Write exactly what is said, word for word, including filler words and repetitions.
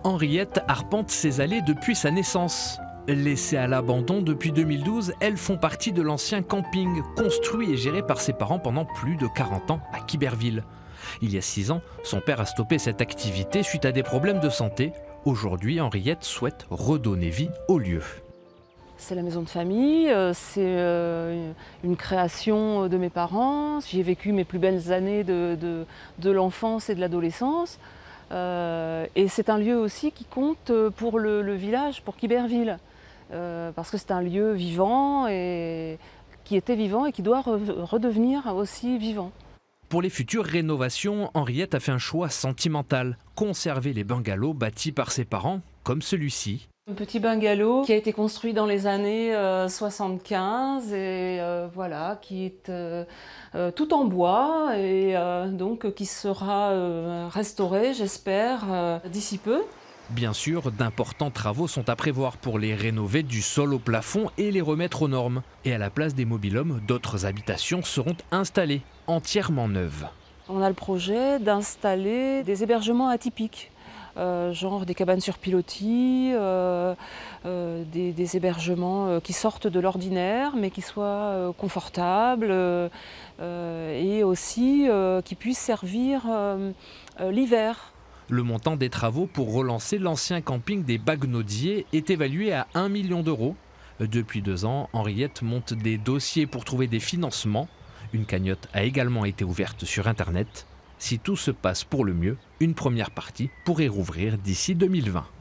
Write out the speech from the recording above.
Henriette arpente ses allées depuis sa naissance. Laissées à l'abandon depuis deux mille douze, elles font partie de l'ancien camping, construit et géré par ses parents pendant plus de quarante ans à Quiberville. Il y a six ans, son père a stoppé cette activité suite à des problèmes de santé. Aujourd'hui, Henriette souhaite redonner vie au lieu. C'est la maison de famille, c'est une création de mes parents. J'y ai vécu mes plus belles années de, de, de l'enfance et de l'adolescence. Euh, et c'est un lieu aussi qui compte pour le, le village, pour Quiberville. Euh, parce que c'est un lieu vivant, et qui était vivant et qui doit re, redevenir aussi vivant. Pour les futures rénovations, Henriette a fait un choix sentimental. Conserver les bungalows bâtis par ses parents, comme celui-ci. Un petit bungalow qui a été construit dans les années euh, soixante-quinze et euh, voilà, qui est euh, euh, tout en bois et euh, donc qui sera euh, restauré, j'espère, euh, d'ici peu. Bien sûr, d'importants travaux sont à prévoir pour les rénover du sol au plafond et les remettre aux normes. Et à la place des mobil-homes, d'autres habitations seront installées, entièrement neuves. On a le projet d'installer des hébergements atypiques. Euh, genre des cabanes sur pilotis, euh, euh, des, des hébergements euh, qui sortent de l'ordinaire mais qui soient euh, confortables euh, euh, et aussi euh, qui puissent servir euh, euh, l'hiver. Le montant des travaux pour relancer l'ancien camping des Bagnaudiers est évalué à un million d'euros. Depuis deux ans, Henriette monte des dossiers pour trouver des financements. Une cagnotte a également été ouverte sur Internet. Si tout se passe pour le mieux, une première partie pourrait rouvrir d'ici deux mille vingt.